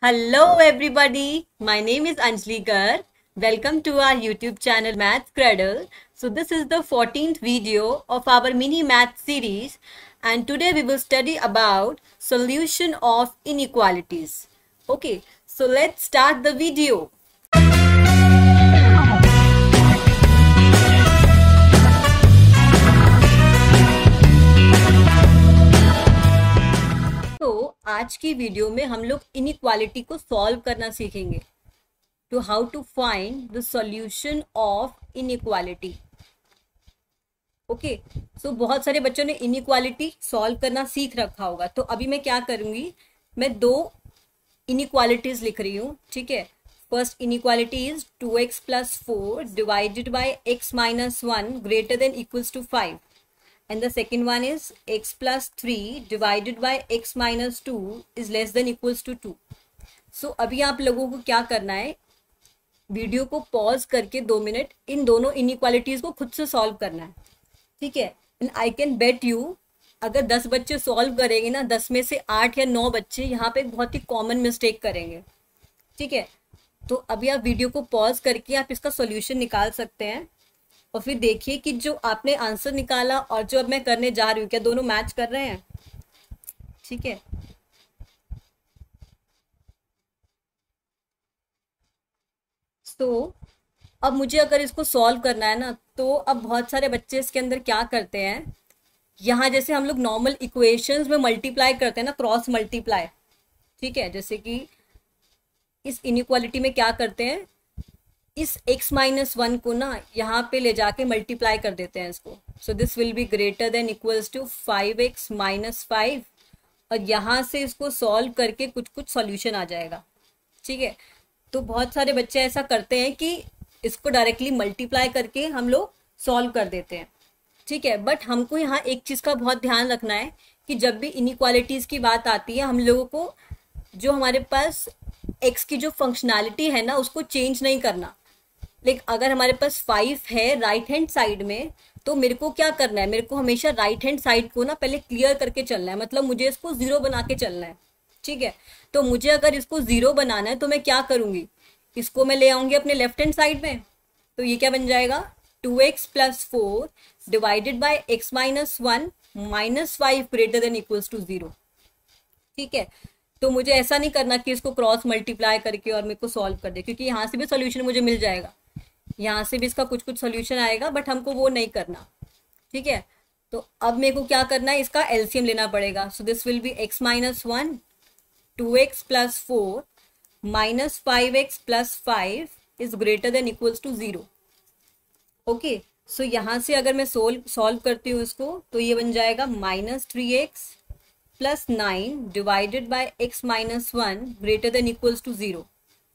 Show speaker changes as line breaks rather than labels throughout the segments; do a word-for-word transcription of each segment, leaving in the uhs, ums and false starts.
Hello everybody, my name is Anjali Garg. Welcome to our YouTube channel Maths Cradle. So this is the fourteenth video of our mini math series and today we will study about solution of inequalities. Okay, so let's start the video. तो आज की video में हम लोग inequality को solve करना सीखेंगे to how to find the solution of inequality. Okay, so बहुत सारे बच्चों ने इनइक्वालिटी सॉल्व करना सीख रखा होगा. तो अभी मैं क्या करूंगी, मैं दो इनइक्वालिटीज लिख रही हूँ. ठीक है, first inequality is two x plus four divided by x minus one greater than equals to five. And the second one is x plus three divided by x minus two is less than equals to two. So अभी आप लोगों को क्या करना है, video को pause करके दो मिनट इन दोनों इनइक्वालिटीज को खुद से सॉल्व करना है. ठीक है, and I can bet you अगर दस बच्चे सॉल्व करेंगे ना, दस में से आठ या नौ बच्चे यहाँ पे बहुत ही कॉमन मिस्टेक करेंगे. ठीक है, तो अभी आप वीडियो को पॉज करके आप इसका सॉल्यूशन निकाल सकते हैं और फिर देखिए कि जो आपने आंसर निकाला और जो अब मैं करने जा रही हूँ क्या दोनों मैच कर रहे हैं. ठीक है, तो अब मुझे अगर इसको सॉल्व करना है ना, तो अब बहुत सारे बच्चे इसके अंदर क्या करते हैं, यहाँ जैसे हम लोग नॉर्मल इक्वेशंस में मल्टीप्लाई करते हैं ना, क्रॉस मल्टीप्लाई. ठीक है, जैसे कि इस इनइक्वालिटी में क्या करते हैं, इस x माइनस वन को ना यहाँ पे ले जाके मल्टीप्लाई कर देते हैं इसको. So this will be greater than equals to five x minus five और यहाँ से इसको सॉल्व करके कुछ कुछ सॉल्यूशन आ जाएगा. ठीक है, तो बहुत सारे बच्चे ऐसा करते हैं कि इसको डायरेक्टली मल्टीप्लाई करके हम लोग सॉल्व कर देते हैं. ठीक है, बट हमको यहाँ एक चीज़ का बहुत ध्यान रखना है कि जब भी इनइक्वालिटीज़ की बात आती है, हम लोगों को जो हमारे पास x की जो फंक्शनैलिटी है ना उसको चेंज नहीं करना. लाइक अगर हमारे पास फाइव है राइट हैंड साइड में, तो मेरे को क्या करना है, मेरे को हमेशा राइट हैंड साइड को ना पहले क्लियर करके चलना है. मतलब मुझे इसको जीरो बना के चलना है. ठीक है, तो मुझे अगर इसको जीरो बनाना है तो मैं क्या करूंगी, इसको मैं ले आऊंगी अपने लेफ्ट हैंड साइड में. तो ये क्या बन जाएगा, two x plus four divided by x minus one minus five greater than equals to zero. ठीक है, तो मुझे ऐसा नहीं करना कि इसको क्रॉस मल्टीप्लाई करके और मेरे को सॉल्व कर दे, क्योंकि यहाँ से भी सोल्यूशन मुझे मिल जाएगा, यहाँ से भी इसका कुछ कुछ सोल्यूशन आएगा, बट हमको वो नहीं करना. ठीक है, तो अब मेरे को क्या करना है, इसका एलसीएम लेना पड़ेगा. So this will be x minus one two x plus four minus five x plus five is greater than equals to zero. Okay, so यहाँ से अगर मैं सोल्व सॉल्व करती हूँ इसको, तो ये बन जाएगा minus three x plus nine divided by x minus one greater than equals to zero.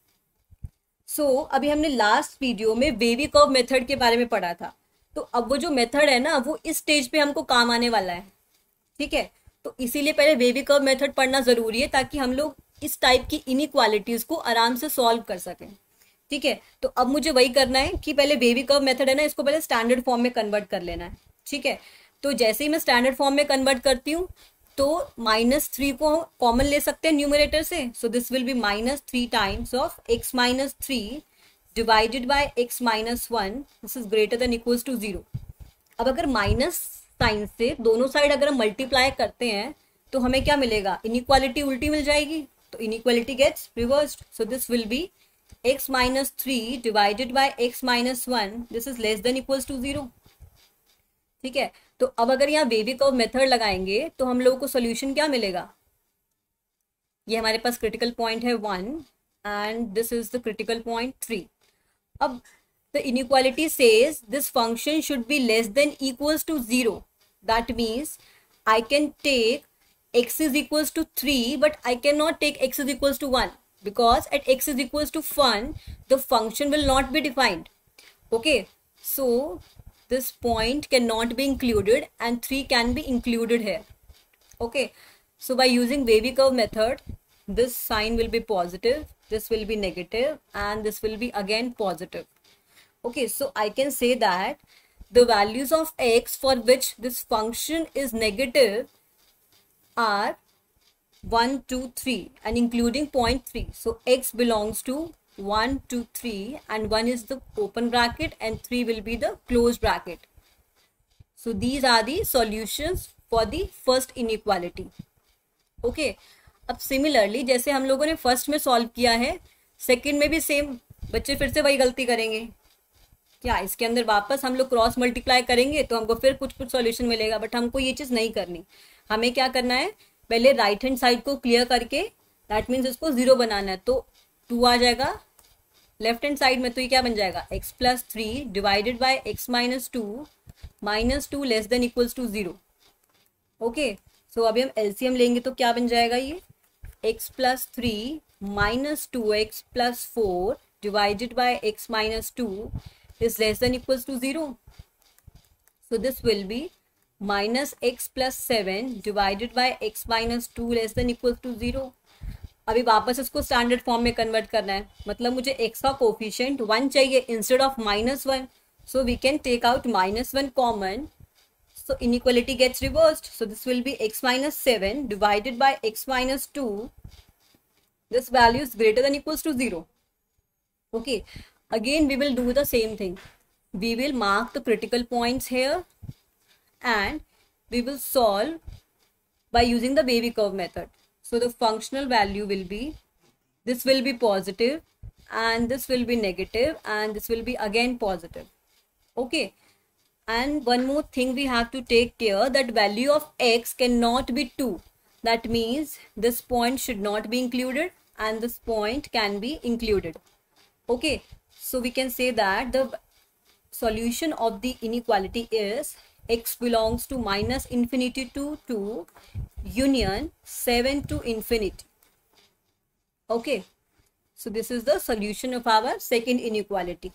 So so, अभी हमने लास्ट वीडियो में वेवी कर्व मेथड के बारे में पढ़ा था. तो अब वो जो मेथड है ना, वो इस स्टेज पे हमको काम आने वाला है. ठीक है, तो इसीलिए पहले वेवी कर्व मेथड पढ़ना जरूरी है ताकि हम लोग इस टाइप की इनइक्वालिटीज को आराम से सॉल्व कर सकें. ठीक है, तो अब मुझे वही करना है कि पहले वेवी कर्व मेथड है ना, इसको पहले स्टैंडर्ड फॉर्म में कन्वर्ट कर लेना है. ठीक है, तो जैसे ही मैं स्टैंडर्ड फॉर्म में कन्वर्ट करती हूँ, तो माइनस थ्री को कॉमन ले सकते हैं न्यूमरेटर से. So this will be minus three times of x minus three divided by x minus one, this is greater than equals to zero. अब अगर माइनस साइन से दोनों साइड अगर हम मल्टीप्लाई करते हैं तो हमें क्या मिलेगा, इनइक्वालिटी उल्टी मिल जाएगी. तो inequality gets reversed. So this will be x minus three divided by x minus one, this is less than equals to zero. ठीक है, तो अब अगर यहाँ वेवी कर्व मेथड लगाएंगे तो हम लोगों को सोल्यूशन क्या मिलेगा, ये हमारे पास क्रिटिकल पॉइंट है one and this is the critical point three. अब the inequality says this function should be less than equals to zero. That means I can take x is equals to three, but I cannot take x is equals to one because at x is equals to one, the function will not be defined. Okay, so this point cannot be included and three can be included here. Okay, so by using wavy curve method, this sign will be positive, this will be negative, and this will be again positive. Okay, so I can say that the values of x for which this function is negative are one two three and including point three. So x belongs to one, two, three, and one is the open bracket and three will be the closed bracket. So these are the solutions for the first inequality. Okay. अब similarly जैसे हम लोगों ने first में solve किया है, second में भी सेम बच्चे फिर से वही गलती करेंगे क्या? इसके अंदर वापस हम लोग क्रॉस मल्टीप्लाई करेंगे तो हमको फिर कुछ कुछ सॉल्यूशन मिलेगा, बट हमको ये चीज़ नहीं करनी. हमें क्या करना है, पहले राइट हैंड साइड को क्लियर करके, दैट मीन्स इसको जीरो बनाना है. तो टू आ जाएगा लेफ्ट हैंड साइड में, तो ये क्या बन जाएगा, x plus three divided by x minus two minus two less than equals to zero. Okay, so अभी हम एलसीएम लेंगे तो क्या बन जाएगा, ये x plus three minus two x plus four divided by x minus two is less than equals to zero. So this will be minus x plus seven divided by x minus two less than equals to zero. अभी वापस इसको standard form में convert करना है, मतलब मुझे x का coefficient one चाहिए instead of minus one. So we can take out minus one common, so inequality gets reversed. So this will be x minus seven divided by x minus two. This value is greater than equals to zero. Okay, again we will do the same thing. We will mark the critical points here and we will solve by using the wavy curve method. So the functional value will be, this will be positive and this will be negative and this will be again positive. Okay, and one more thing we have to take care, that value of x cannot be two. That means this point should not be included and this point can be included. Okay, so we can say that the solution of the inequality is x belongs to minus infinity to two union seven to infinity. Okay, so this is the solution of our second inequality.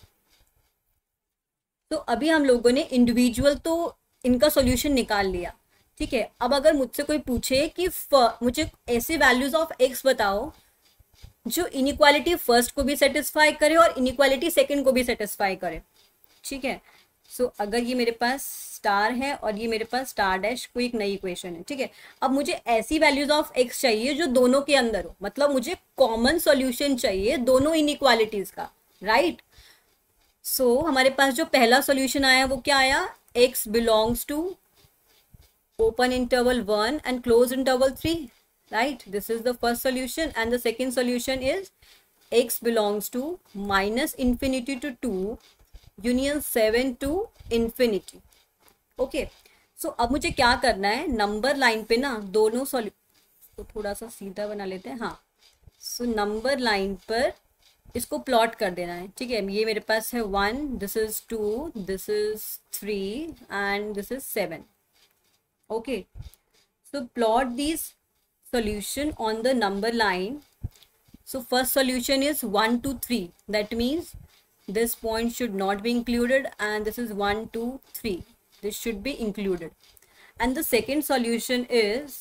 तो अभी हम लोगों ने individual तो इनका solution निकाल लिया, ठीक है. अब अगर मुझसे कोई पूछे कि मुझे ऐसे वैल्यूज ऑफ एक्स बताओ जो इनइक्वालिटी फर्स्ट को भी सेटिस्फाई करे और इनइक्वालिटी सेकंड को भी सेटिस्फाई करे, ठीक है. सो so, अगर ये मेरे पास स्टार है और ये मेरे पास स्टार डैश कोई एक नई इक्वेशन है, ठीक है. अब मुझे ऐसी वैल्यूज ऑफ एक्स चाहिए जो दोनों के अंदर हो, मतलब मुझे कॉमन सॉल्यूशन चाहिए दोनों इनइक्वालिटीज का, राइट. सो so, हमारे पास जो पहला सॉल्यूशन आया वो क्या आया, x belongs to open interval one and close interval three. Right, this is the first solution and the second solution is x belongs to minus infinity to two union seven to infinity. Okay, so अब मुझे क्या करना है, number line पे ना दोनों सॉल्यू तो थोड़ा सा सीधा बना लेते हैं. हाँ, सो नंबर लाइन पर इसको प्लॉट कर देना है, ठीक है. ये मेरे पास है one, this is two, this is three and this is seven. Okay, so plot this solution on the number line. So first solution is one two three, that means this point should not be included and this is one two three, this should be included. And the second solution is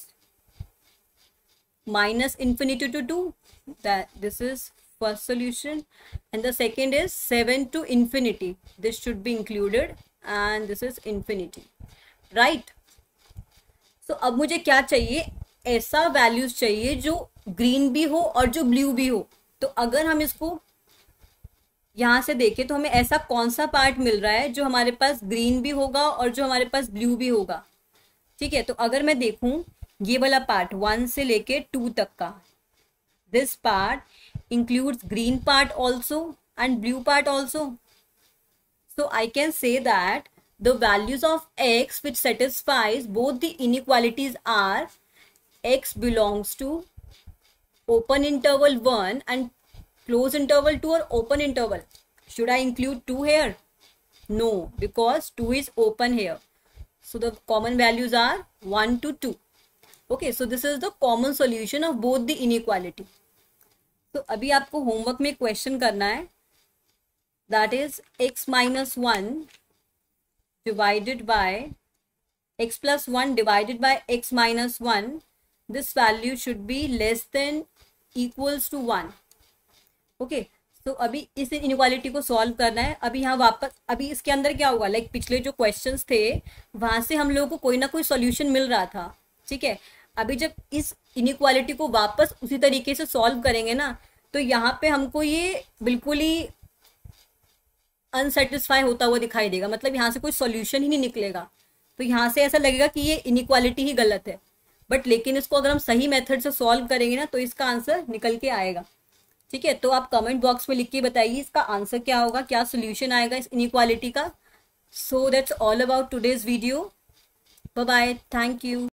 minus infinity to two, that this is first solution, and the second is seven to infinity, this should be included and this is infinity, right. So अब मुझे क्या चाहिए, ऐसा values चाहिए जो green भी हो और जो ब्लू भी हो. तो अगर हम इसको यहाँ से देखें तो हमें ऐसा कौन सा पार्ट मिल रहा है जो हमारे पास ग्रीन भी होगा और जो हमारे पास ब्लू भी होगा, ठीक है. तो अगर मैं देखूं ये वाला पार्ट वन से लेके टू तक का, this part includes green part also and blue part also. So I can say that the values of x which satisfies both the inequalities are x belongs to open interval one and close interval two or open interval. Should I include two here? No, because two is open here. So the common values are one to two. Okay, so this is the common solution of both the inequality. So अभी आपको homework में question करना है, that is x minus one divided by x plus one divided by x minus one. This value should be less than equals to one. Okay, तो so अभी इस inequality को solve करना है. अभी यहाँ वापस अभी इसके अंदर क्या होगा, लाइक like पिछले जो क्वेश्चंस थे वहां से हम लोगों को कोई ना कोई सॉल्यूशन मिल रहा था, ठीक है. अभी जब इस इनइक्वालिटी को वापस उसी तरीके से सॉल्व करेंगे ना, तो यहाँ पे हमको ये बिल्कुल ही अनसेटिस्फाई होता हुआ दिखाई देगा, मतलब यहाँ से कोई सॉल्यूशन ही नहीं निकलेगा। तो यहाँ से ऐसा लगेगा कि ये इनइक्वालिटी ही गलत है, बट लेकिन इसको अगर हम सही मेथड से सॉल्व करेंगे ना, तो इसका आंसर निकल के आएगा। ठीक है, तो आप कमेंट बॉक्स में लिख के बताइए इसका आंसर क्या होगा, क्या सोल्यूशन आएगा इस इनइक्वालिटी का। So that's all about today's video. Bye bye, thank you.